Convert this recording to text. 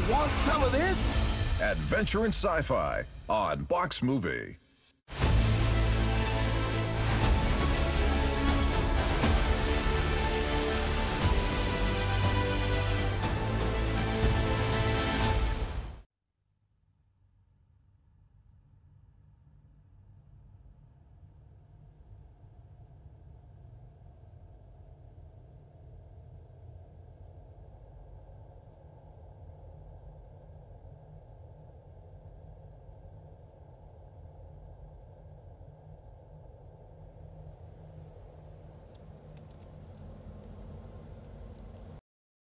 Want some of this? Adventure and sci-fi on Box Movie.